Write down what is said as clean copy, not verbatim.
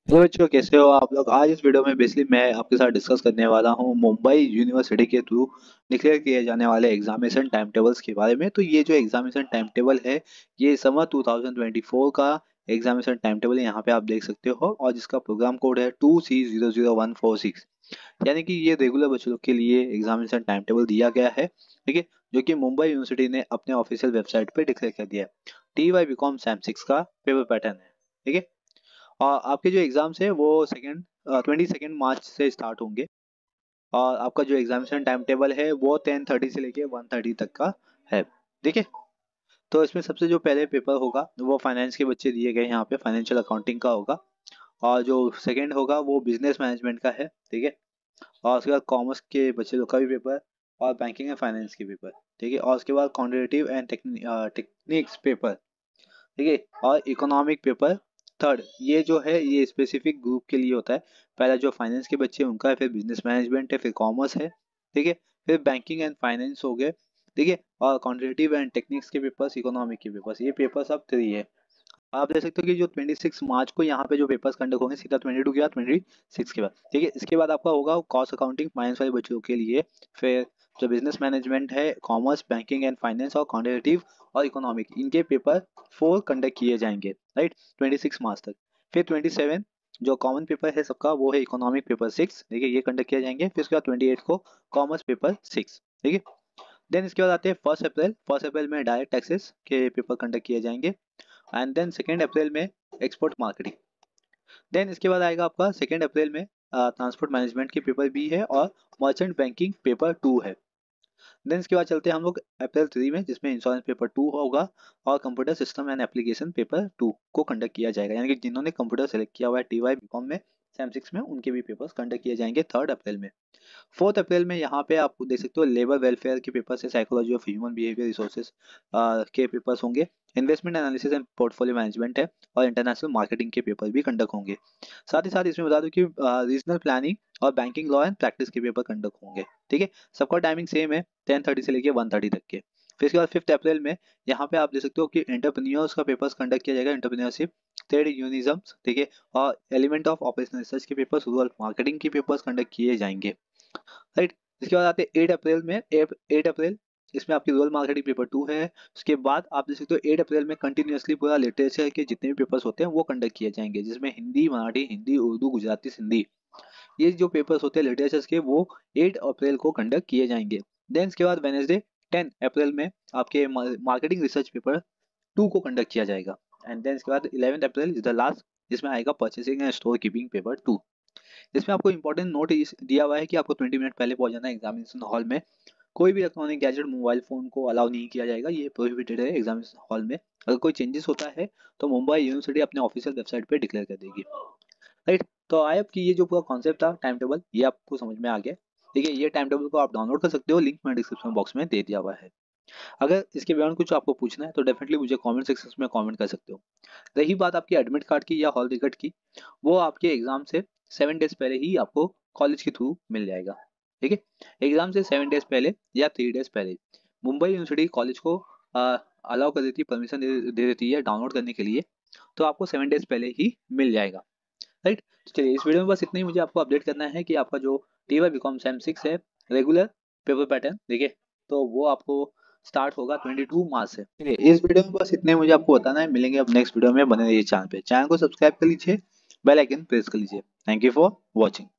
Hello बच्चों, कैसे हो आप लोग। आज इस वीडियो में बेसिकली मैं आपके साथ डिस्कस करने वाला हूँ मुंबई यूनिवर्सिटी के थ्रू डिक्लेयर किए जाने वाले एग्जामिनेशन टाइम टेबल्स के बारे में। तो ये जो एग्जामिनेशन टाइम टेबल है, ये समर 2024 का एग्जामिनेशन टाइम टेबल है। यहाँ पे आप देख सकते हो और जिसका प्रोग्राम कोड है 2C00146। यानी कि ये रेगुलर बच्चों के लिए एग्जामिनेशन टाइम टेबल दिया गया है, ठीक है, जो कि मुंबई यूनिवर्सिटी ने अपने ऑफिशियल वेबसाइट पे डिक्लेयर कर दिया है। TY BCom सैम 6 का पेपर पैटर्न है, ठीक है। और आपके जो एग्जाम्स है वो 22 मार्च से स्टार्ट होंगे। और आपका जो एग्जामिनेशन टाइम टेबल है वो 10:30 से लेके 1:30 तक का है, ठीक है। तो इसमें सबसे जो पहले पेपर होगा वो फाइनेंस के बच्चे दिए गए हैं, यहाँ पे फाइनेंशियल अकाउंटिंग का होगा। और जो सेकंड होगा वो बिजनेस मैनेजमेंट का है, ठीक है। और उसके बाद कॉमर्स के बच्चे लोग का भी पेपर, और बैंकिंग एंड फाइनेंस के पेपर, ठीक है। और उसके बाद क्वान्टिटेटिव एंड टेक्निक्स पेपर, ठीक है। और इकोनॉमिक पेपर थर्ड। ये जो है ये स्पेसिफिक ग्रुप के लिए होता है। पहला जो फाइनेंस के बच्चे हैं उनका है, फिर बिजनेस मैनेजमेंट है, फिर कॉमर्स है, ठीक है। फिर बैंकिंग एंड फाइनेंस हो गए, ठीक है। और क्वांटिटेटिव एंड टेक्निक्स के पेपर्स, इकोनॉमिक के पेपर्स, ये पेपर्स अब 3 है। आप देख सकते हो कि जो 26 मार्च को यहाँ पे जो पेपर्स कंडक्ट होंगे सीधा 22 के बाद 26 के बाद, ठीक है। इसके बाद आपका होगा कॉस्ट अकाउंटिंग फाइनेंस वाले बच्चों के लिए। फिर जो बिजनेस मैनेजमेंट है, कॉमर्स, बैंकिंग एंड फाइनेंस और क्वांटिटेटिव और इकोनॉमिक, इनके पेपर 4 कंडक्ट किए जाएंगे, राइट, 26 मार्च तक। फिर 27 जो कॉमन पेपर है सबका वो है इकोनॉमिक पेपर 6, ठीक है, ये कंडक्ट किया जाएंगे। फिर उसके बाद 28 को कॉमर्स पेपर 6, ठीक है। देन इसके बाद आते हैं 1 अप्रैल। 1 अप्रैल में डायरेक्ट टैक्सेस के पेपर कंडक्ट किए जाएंगे। एंड देन 2 अप्रैल में एक्सपोर्ट मार्केटिंग। देन इसके बाद आएगा आपका 2 अप्रैल में ट्रांसपोर्ट मैनेजमेंट के पेपर भी है, और मर्चेंट बैंकिंग पेपर 2 है। देन इसके बाद चलते हैं हम लोग अप्रैल 3 में, जिसमें इंश्योरेंस पेपर 2 होगा। और computer system and application paper 2 को कंडक्ट किया जाएगा। यानी कि जिन्होंने कंप्यूटर सेलेक्ट किया हुआ है TY BCom में, सैम 6 में, उनके भी पेपर्स कंडक्ट किए जाएंगे 3 अप्रैल में। 4 अप्रैल में यहाँ पे आप देख सकते हो लेबर वेलफेयर के पेपर से psychology of human behaviour resources के पेपर्स होंगे। Investment analysis and portfolio management है, और इंटरनेशनल मार्केटिंग के पेपर भी कंडक्ट होंगे। साथ ही साथ इसमें बता दूं कि रीजनल प्लानिंग और बैंकिंग लॉ एंड प्रैक्टिस के पेपर कंडक्ट होंगे, ठीक है। सबका टाइमिंग सेम है, 10:30 से लेके 1:30 तक के। फिर इसके बाद 5 अप्रैल में यहाँ पे आप देख सकते हो कि एंटरप्रेन्योर्स का पेपर्स कंडक्ट किया जाएगा, एंटरप्रेन्योरशिप, ट्रेड यूनिज्म, ठीक है। और एलिमेंट ऑफ ऑपरेशनल रिसर्च के पेपर्स, रूरल मार्केटिंग के पेपर्स कंडक्ट किए जाएंगे, राइट। इसके बाद आते हैं 8 अप्रैल में। 8 अप्रैल, इसमें आपकी रूरल मार्केटिंग पेपर 2 है। उसके बाद आप देख सकते हो 8 अप्रैल में कंटिन्यूअसली पूरा लिटरेचर के जितने भी पेपर्स होते हैं वो कंडक्ट किए जाएंगे, जिसमें हिंदी, मराठी, हिंदी, उर्दू, गुजराती, सिंधी, ये जो पेपर्स होते हैं लिटरेचर के, वो 8 अप्रैल को कंडक्ट किए जाएंगे। देन इसके बाद वेनेसडे 10 अप्रैल में आपके मार्केटिंग रिसर्च पेपर 2 को कंडक्ट किया जाएगा। एंड देन इसके बाद 11 अप्रैल इज द लास्ट, जिसमें आएगा purchasing and store keeping paper 2। इसमें आपको इंपॉर्टेंट नोट दिया हुआ है कि आपको 20 मिनट पहले पहुंच जाना है एग्जामिनेशन हॉल में। कोई भी इलेक्ट्रॉनिक गैजेट, मोबाइल फोन को अलाउ नहीं किया जाएगा, ये प्रोहिबिटेड है एग्जामिनेशन हॉल में। अगर कोई चेंजेस होता है तो मुंबई यूनिवर्सिटी अपने ऑफिशियल वेबसाइट पे डिक्लेयर कर देगी, राइट। तो आई होप कि ये जो पूरा कॉन्सेप्ट था टाइम टेबल, ये आपको समझ में आ गया, ठीक है। ये टाइम टेबल को आप डाउनलोड कर सकते हो, लिंक मैं डिस्क्रिप्शन बॉक्स में दे दिया हुआ है। अगर इसके बियॉन्ड कुछ आपको पूछना है तो डेफिनेटली मुझे कमेंट सेक्शन में कमेंट कर सकते हो। रही बात आपकी एडमिट कार्ड की या हॉल टिकट की, वो आपके एग्जाम से 7 डेज पहले ही आपको कॉलेज के थ्रू मिल जाएगा, ठीक है। एग्जाम से 7 डेज पहले या 3 डेज पहले मुंबई यूनिवर्सिटी कॉलेज को अलाउ कर देती है, परमिशन दे देती है डाउनलोड करने के लिए। तो आपको 7 डेज पहले ही मिल जाएगा, राइट। तो चलिए इस वीडियो में बस इतना ही मुझे आपको अपडेट करना है कि आपका जो TY BCom सैम 6 है रेगुलर पेपर पैटर्न, देखिए, तो वो आपको स्टार्ट होगा 22 मार्च से। चलिए इस वीडियो में बस इतने मुझे आपको बताना है। मिलेंगे अब नेक्स्ट वीडियो में, बने रहिए चैनल पे, चैनल को सब्सक्राइब कर लीजिए, बेल आइकन प्रेस कर लीजिए। Thank you for watching.